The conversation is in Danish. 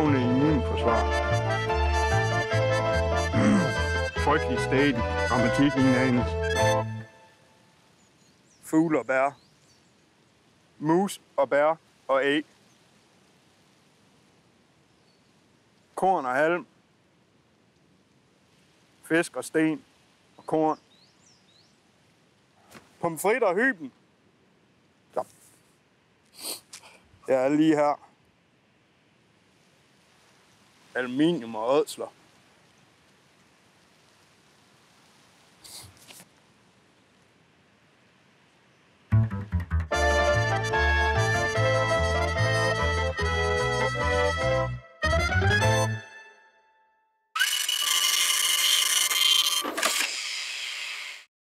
navne i immunforsvar. Frygtelig stadig. Grammatik ingen anelse. Fugle og bær. Mus og bær og æg. Korn og halm. Fisk og sten og korn. Pomfritter og hyben. Ja. Jeg er lige her. Aluminium og ådsler.